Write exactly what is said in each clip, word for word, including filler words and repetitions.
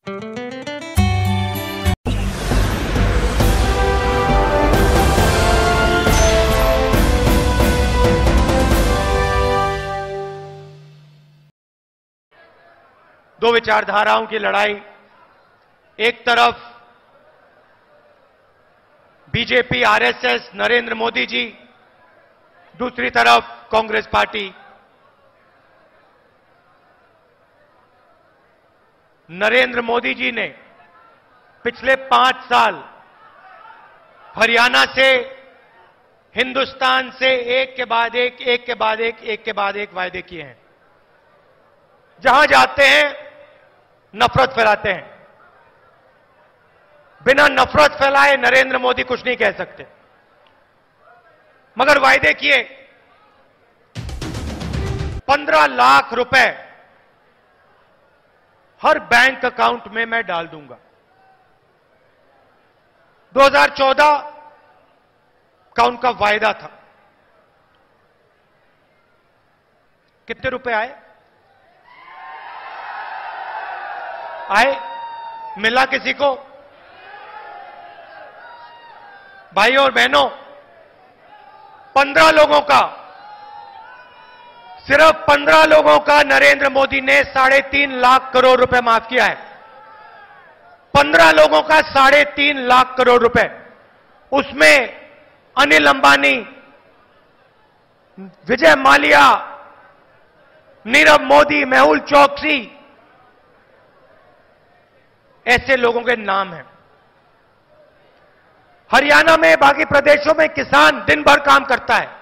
दो विचारधाराओं की लड़ाई, एक तरफ बीजेपी, आरएसएस, नरेंद्र मोदी जी, दूसरी तरफ कांग्रेस पार्टी। नरेंद्र मोदी जी ने पिछले पांच साल हरियाणा से, हिंदुस्तान से एक के बाद एक, एक के बाद एक, एक के बाद एक वायदे किए हैं। जहां जाते हैं नफरत फैलाते हैं। बिना नफरत फैलाए नरेंद्र मोदी कुछ नहीं कह सकते, मगर वायदे किए पंद्रह लाख रुपए हर बैंक अकाउंट में मैं डाल दूंगा। दो हज़ार चौदह का उनका वायदा था। कितने रुपए आए आए मिला किसी को? भाइयों और बहनों, पंद्रह लोगों का, सिर्फ पंद्रह लोगों का नरेंद्र मोदी ने साढ़े तीन लाख करोड़ रुपए माफ किया है। पंद्रह लोगों का साढ़े तीन लाख करोड़ रुपए। उसमें अनिल अंबानी, विजय माल्या, नीरव मोदी, मेहुल चोकसी, ऐसे लोगों के नाम हैं। हरियाणा में, बाकी प्रदेशों में किसान दिन भर काम करता है,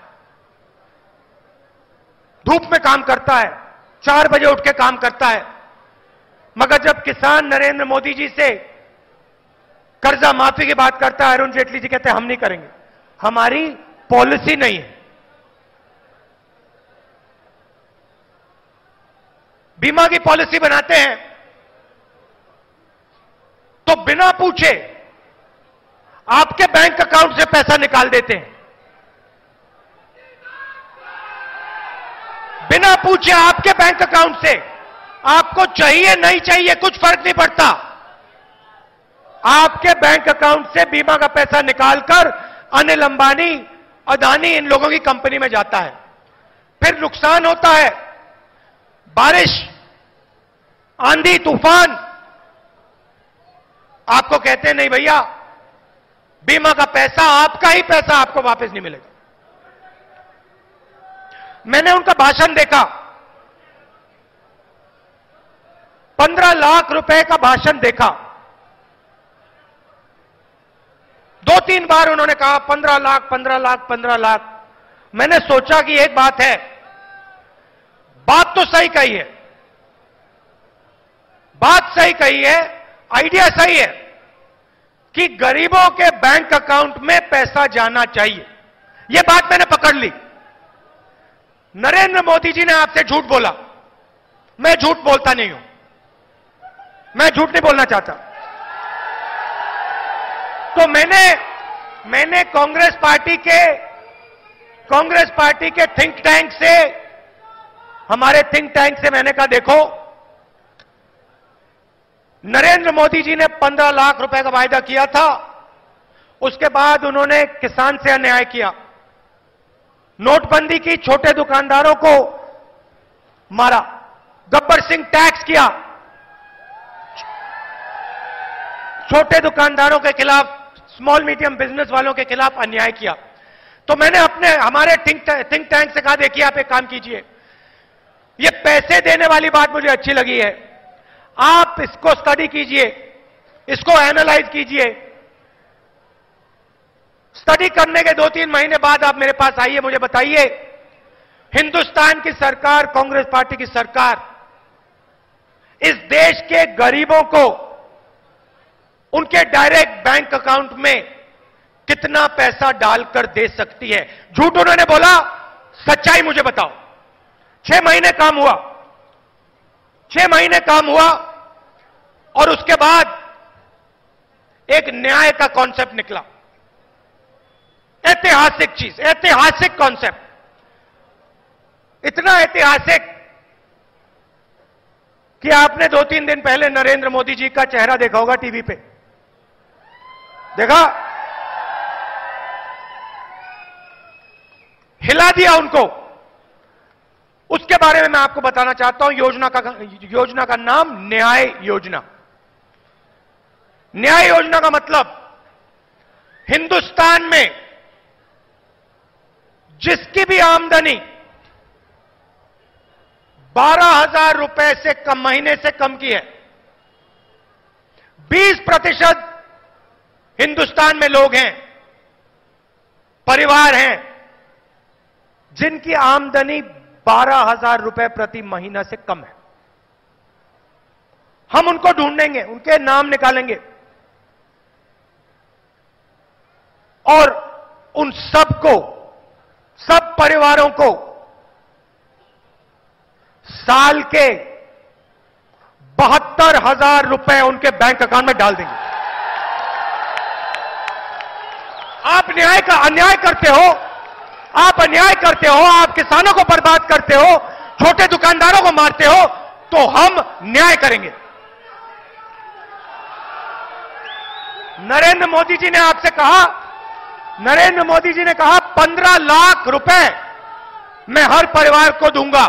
धूप में काम करता है, चार बजे उठ के काम करता है, मगर जब किसान नरेंद्र मोदी जी से कर्जा माफी की बात करता है, अरुण जेटली जी कहते हैं हम नहीं करेंगे, हमारी पॉलिसी नहीं है। बीमा की पॉलिसी बनाते हैं तो बिना पूछे आपके बैंक अकाउंट से पैसा निकाल देते हैं। बिना पूछे आपके बैंक अकाउंट से, आपको चाहिए नहीं चाहिए कुछ फर्क नहीं पड़ता, आपके बैंक अकाउंट से बीमा का पैसा निकालकर अनिल अंबानी, अदानी, इन लोगों की कंपनी में जाता है। फिर नुकसान होता है, बारिश, आंधी, तूफान, आपको कहते हैं नहीं भैया, बीमा का पैसा, आपका ही पैसा आपको वापस नहीं मिलेगा। मैंने उनका भाषण देखा, पंद्रह लाख रुपए का भाषण देखा। दो तीन बार उन्होंने कहा पंद्रह लाख, पंद्रह लाख, पंद्रह लाख। मैंने सोचा कि एक बात है, बात तो सही कही है, बात सही कही है, आइडिया सही है कि गरीबों के बैंक अकाउंट में पैसा जाना चाहिए। यह बात मैंने पकड़ ली। नरेंद्र मोदी जी ने आपसे झूठ बोला, मैं झूठ बोलता नहीं हूं, मैं झूठ नहीं बोलना चाहता। तो मैंने मैंने कांग्रेस पार्टी के कांग्रेस पार्टी के थिंक टैंक से, हमारे थिंक टैंक से मैंने कहा देखो, नरेंद्र मोदी जी ने पंद्रह लाख रुपए का वायदा किया था, उसके बाद उन्होंने किसान से अन्याय किया, नोटबंदी की, छोटे दुकानदारों को मारा, गब्बर सिंह टैक्स किया, छोटे दुकानदारों के खिलाफ, स्मॉल मीडियम बिजनेस वालों के खिलाफ अन्याय किया। तो मैंने अपने हमारे थिंक थिंक टैंक से कहा देखिए आप एक काम कीजिए, ये पैसे देने वाली बात मुझे अच्छी लगी है, आप इसको स्टडी कीजिए, इसको एनालाइज कीजिए। स्टडी करने के दो तीन महीने बाद आप मेरे पास आइए, मुझे बताइए हिंदुस्तान की सरकार, कांग्रेस पार्टी की सरकार इस देश के गरीबों को उनके डायरेक्ट बैंक अकाउंट में कितना पैसा डालकर दे सकती है। झूठ उन्होंने बोला, सच्चाई मुझे बताओ। छह महीने काम हुआ, छह महीने काम हुआ और उसके बाद एक न्याय का कॉन्सेप्ट निकला, ऐतिहासिक चीज, ऐतिहासिक कॉन्सेप्ट, इतना ऐतिहासिक कि आपने दो तीन दिन पहले नरेंद्र मोदी जी का चेहरा देखा होगा टीवी पे, देखा? हिला दिया उनको। उसके बारे में मैं आपको बताना चाहता हूं। योजना का योजना का नाम न्याय योजना। न्याय योजना का मतलब हिंदुस्तान में जिसकी भी आमदनी बारह हजार रुपए से कम, महीने से कम की है, बीस प्रतिशत हिंदुस्तान में लोग हैं, परिवार हैं, जिनकी आमदनी बारह हजार रुपए प्रति महीना से कम है। हम उनको ढूंढेंगे, उनके नाम निकालेंगे और उन सबको, सब परिवारों को साल के बहत्तर हजार रुपए उनके बैंक अकाउंट में डाल देंगे। आप न्याय का अन्याय करते हो, आप अन्याय करते हो, आप किसानों को बर्बाद करते हो, छोटे दुकानदारों को मारते हो, तो हम न्याय करेंगे। नरेंद्र मोदी जी ने आपसे कहा, नरेंद्र मोदी जी ने कहा पंद्रह लाख रुपए मैं हर परिवार को दूंगा।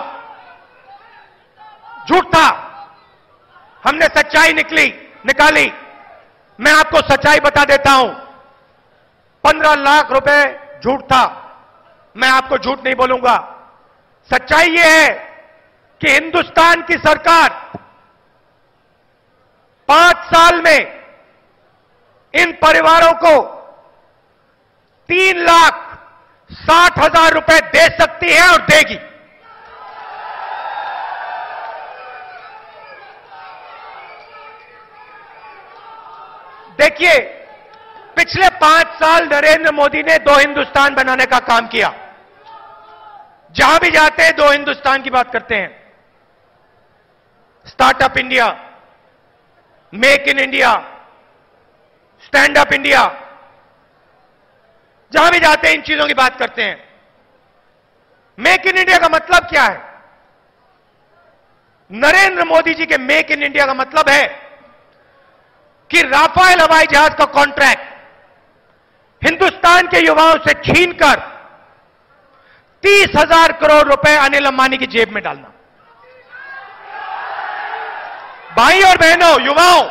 झूठ था। हमने सच्चाई निकली निकाली। मैं आपको सच्चाई बता देता हूं। पंद्रह लाख रुपए झूठ था। मैं आपको झूठ नहीं बोलूंगा। सच्चाई यह है कि हिंदुस्तान की सरकार पांच साल में इन परिवारों को तीन लाख साठ हजार रुपए दे सकती है और देगी। देखिए, पिछले पांच साल नरेंद्र मोदी ने दो हिंदुस्तान बनाने का काम किया। जहां भी जाते हैं दो हिंदुस्तान की बात करते हैं। Startup India, make in India, stand up India, जहां भी जाते हैं इन चीजों की बात करते हैं। मेक इन इंडिया का मतलब क्या है? नरेंद्र मोदी जी के मेक इन इंडिया का मतलब है कि राफेल हवाई जहाज का कॉन्ट्रैक्ट हिंदुस्तान के युवाओं से छीनकर तीस हजार करोड़ रुपए अनिल अंबानी की जेब में डालना। भाई और बहनों, युवाओं,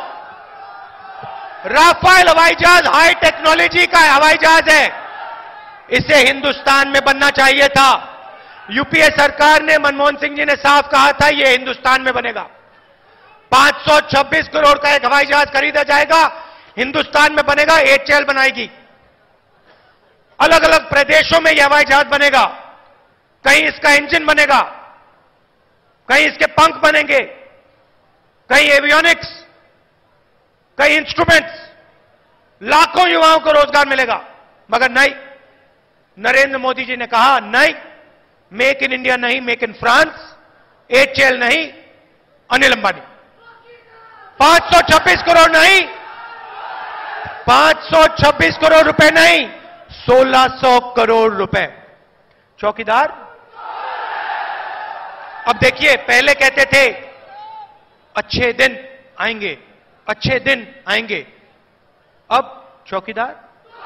राफेल हवाई जहाज हाई टेक्नोलॉजी का हवाई जहाज है। इसे हिंदुस्तान में बनना चाहिए था। यूपीए सरकार ने, मनमोहन सिंह जी ने साफ कहा था यह हिंदुस्तान में बनेगा। पांच सौ छब्बीस करोड़ का एक हवाई जहाज खरीदा जाएगा, हिंदुस्तान में बनेगा, एचएएल बनाएगी। अलग अलग प्रदेशों में यह हवाई जहाज बनेगा। कहीं इसका इंजन बनेगा, कहीं इसके पंख बनेंगे, कहीं एवियोनिक्स, कहीं इंस्ट्रूमेंट्स। लाखों युवाओं को रोजगार मिलेगा। मगर नहीं, नरेंद्र मोदी जी ने कहा नहीं, मेक इन इंडिया नहीं, मेक इन फ्रांस, एचएएल नहीं, अनिल अंबानी। पांच सौ छब्बीस करोड़ नहीं, पांच सौ छब्बीस करोड़ रुपए नहीं, सोलह सौ करोड़ रुपए। चौकीदार, अब देखिए, पहले कहते थे अच्छे दिन आएंगे, अच्छे दिन आएंगे। अब चौकीदार,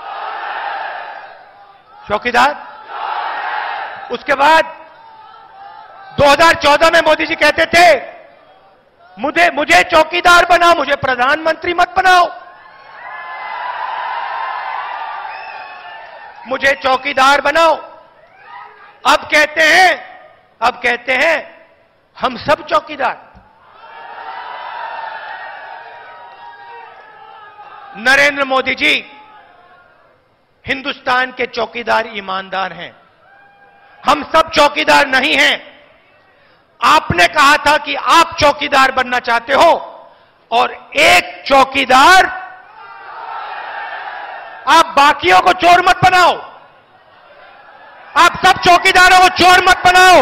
चौकीदार। उसके बाद दो हज़ार चौदह में मोदी जी कहते थे मुझे मुझे चौकीदार बनाओ, मुझे प्रधानमंत्री मत बनाओ, मुझे चौकीदार बनाओ। अब कहते हैं अब कहते हैं हम सब चौकीदार। नरेंद्र मोदी जी हिंदुस्तान के चौकीदार ईमानदार हैं। हम सब चौकीदार नहीं हैं। आपने कहा था कि आप चौकीदार बनना चाहते हो और एक चौकीदार, आप बाकियों को चोर मत बनाओ। आप सब चौकीदारों को चोर मत बनाओ।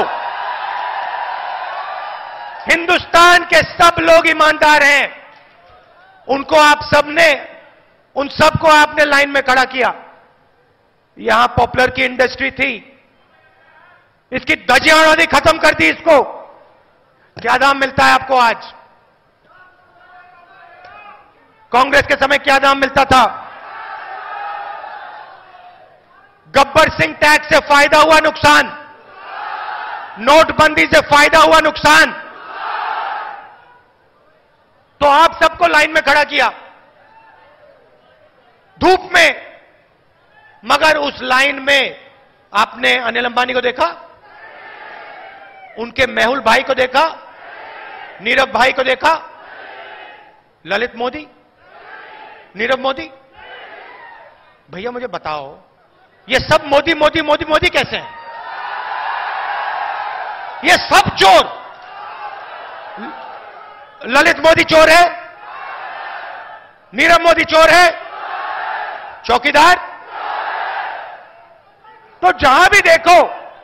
हिंदुस्तान के सब लोग ईमानदार हैं। उनको आप सबने, उन सबको आपने लाइन में खड़ा किया। यहां पॉपुलर की इंडस्ट्री थी, इसकी धजियां खत्म कर दी। इसको क्या दाम मिलता है आपको आज? कांग्रेस के समय क्या नाम मिलता था? गब्बर सिंह टैक्स से फायदा हुआ नुकसान, नोटबंदी से फायदा हुआ नुकसान, तो आप सबको लाइन में खड़ा किया धूप में, मगर उस लाइन में आपने अनिल अंबानी को देखा, उनके मेहुल भाई को देखा, नीरव भाई को देखा, ललित मोदी, नीरव मोदी? भैया मुझे बताओ, ये सब मोदी मोदी मोदी मोदी कैसे हैं? ये सब चोर। ललित मोदी चोर है, नीरव मोदी चोर है, चौकीदार। तो जहां भी देखो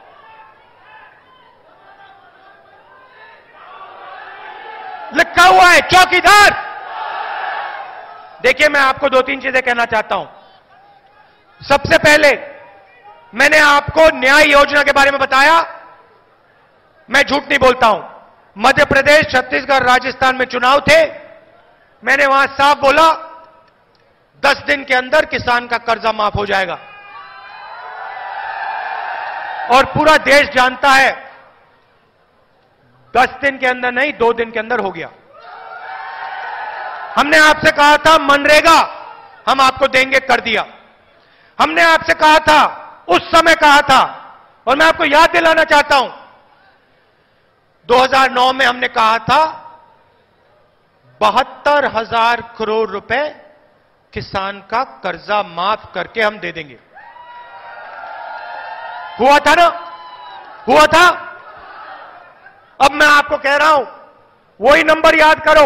लिखा हुआ है चौकीदार। देखिए, मैं आपको दो तीन चीजें कहना चाहता हूं। सबसे पहले मैंने आपको न्याय योजना के बारे में बताया, मैं झूठ नहीं बोलता हूं। मध्य प्रदेश, छत्तीसगढ़, राजस्थान में चुनाव थे, मैंने वहां साफ बोला दस दिन के अंदर किसान का कर्जा माफ हो जाएगा, और पूरा देश जानता है दस दिन के अंदर नहीं, दो दिन के अंदर हो गया। हमने आपसे कहा था मनरेगा हम आपको देंगे, कर दिया। हमने आपसे कहा था, उस समय कहा था, और मैं आपको याद दिलाना चाहता हूं, दो हज़ार नौ में हमने कहा था बहत्तर हजार करोड़ रुपए किसान का कर्जा माफ करके हम दे देंगे। हुआ था ना? हुआ था। अब मैं आपको कह रहा हूं, वही नंबर याद करो,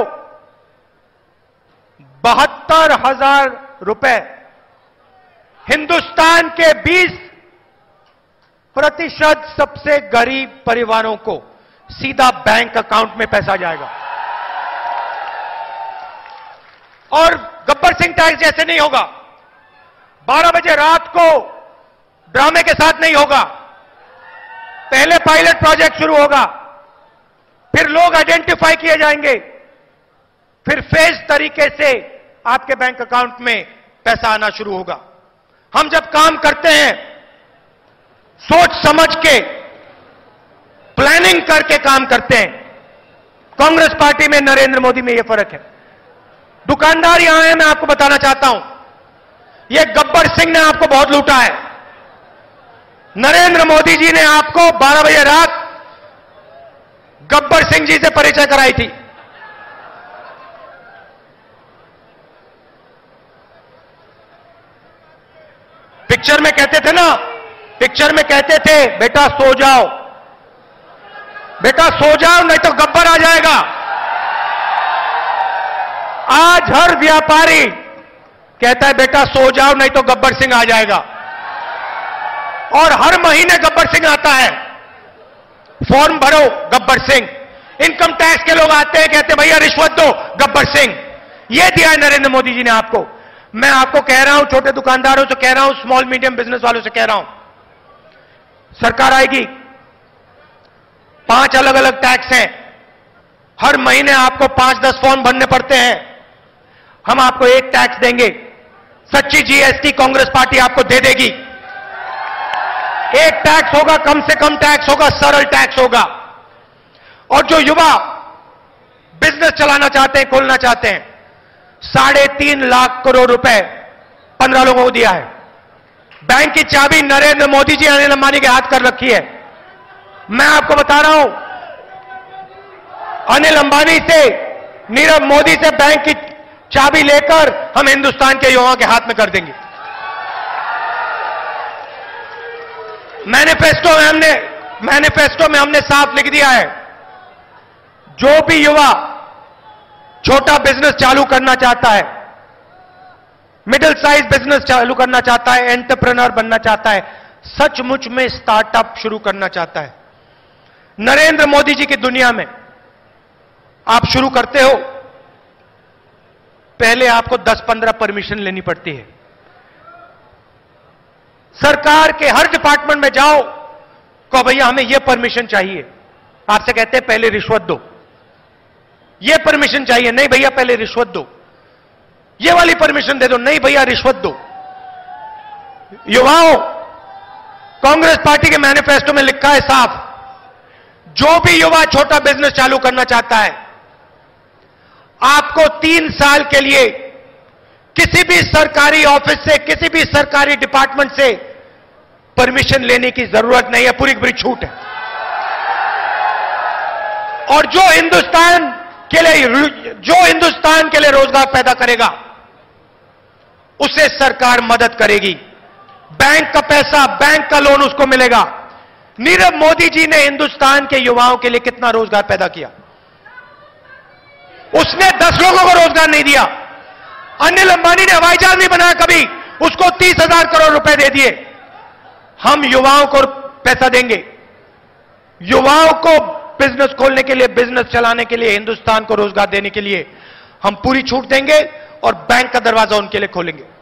बहत्तर हजार रुपए हिंदुस्तान के बीस प्रतिशत सबसे गरीब परिवारों को सीधा बैंक अकाउंट में पैसा जाएगा। और गब्बर सिंह टैक्स जैसे नहीं होगा, बारह बजे रात को ड्रामे के साथ नहीं होगा। पहले पायलट प्रोजेक्ट शुरू होगा, फिर लोग आइडेंटिफाई किए जाएंगे, फिर फेज तरीके से आपके बैंक अकाउंट में पैसा आना शुरू होगा। हम जब काम करते हैं सोच समझ के, प्लानिंग करके काम करते हैं। कांग्रेस पार्टी में, नरेंद्र मोदी में यह फर्क है। दुकानदार यहां है, मैं आपको बताना चाहता हूं, यह गब्बर सिंह ने आपको बहुत लूटा है। नरेंद्र मोदी जी ने आपको बारह बजे रात गब्बर सिंह जी से परिचय कराई थी। पिक्चर में कहते थे ना, पिक्चर में कहते थे बेटा सो जाओ, बेटा सो जाओ नहीं तो गब्बर आ जाएगा। आज हर व्यापारी कहता है बेटा सो जाओ नहीं तो गब्बर सिंह आ जाएगा, और हर महीने गब्बर सिंह आता है। फॉर्म भरो, गब्बर सिंह। इनकम टैक्स के लोग आते हैं, कहते हैं भैया रिश्वत दो, गब्बर सिंह। यह दिया है नरेंद्र मोदी जी ने आपको। मैं आपको कह रहा हूं, छोटे दुकानदारों से कह रहा हूं, स्मॉल मीडियम बिजनेस वालों से कह रहा हूं, सरकार आएगी, पांच अलग अलग टैक्स हैं, हर महीने आपको पांच दस फॉर्म भरने पड़ते हैं। हम आपको एक टैक्स देंगे, सच्ची जीएसटी कांग्रेस पार्टी आपको दे देगी। एक टैक्स होगा, कम से कम टैक्स होगा, सरल टैक्स होगा। और जो युवा बिजनेस चलाना चाहते हैं, खोलना चाहते हैं, साढ़े तीन लाख करोड़ रुपए पंद्रह लोगों को दिया है। बैंक की चाबी नरेंद्र मोदी जी, अनिल अंबानी के हाथ कर रखी है। मैं आपको बता रहा हूं, अनिल अंबानी से, नीरव मोदी से बैंक की चाबी लेकर हम हिंदुस्तान के युवाओं के हाथ में कर देंगे। मैनिफेस्टो में हमने मैनिफेस्टो में हमने साफ लिख दिया है, जो भी युवा छोटा बिजनेस चालू करना चाहता है, मिडिल साइज बिजनेस चालू करना चाहता है, एंटरप्रेन्योर बनना चाहता है, सचमुच में स्टार्टअप शुरू करना चाहता है, नरेंद्र मोदी जी की दुनिया में आप शुरू करते हो, पहले आपको दस पंद्रह परमिशन लेनी पड़ती है। सरकार के हर डिपार्टमेंट में जाओ, कहो भैया हमें यह परमिशन चाहिए, आपसे कहते हैं पहले रिश्वत दो। यह परमिशन चाहिए, नहीं भैया पहले रिश्वत दो। ये वाली परमिशन दे दो। नहीं भैया, रिश्वत दो। युवाओं, कांग्रेस पार्टी के मैनिफेस्टो में लिखा है साफ, जो भी युवा छोटा बिजनेस चालू करना चाहता है, आपको तीन साल के लिए किसी भी सरकारी ऑफिस से, किसी भी सरकारी डिपार्टमेंट से परमिशन लेने की जरूरत नहीं है, पूरी पूरी छूट है। और जो हिंदुस्तान के लिए जो हिंदुस्तान के लिए रोजगार पैदा करेगा, उसे सरकार मदद करेगी। बैंक का पैसा, बैंक का लोन उसको मिलेगा। नीरव मोदी जी ने हिंदुस्तान के युवाओं के लिए कितना रोजगार पैदा किया? उसने दस लोगों को रोजगार नहीं दिया। अनिल अंबानी ने हवाई जहाज नहीं बनाया कभी, उसको तीस हजार करोड़ रुपए दे दिए। हम युवाओं को पैसा देंगे, युवाओं को बिजनेस खोलने के लिए, बिजनेस चलाने के लिए, हिंदुस्तान को रोजगार देने के लिए हम पूरी छूट देंगे और बैंक का दरवाजा उनके लिए खोलेंगे।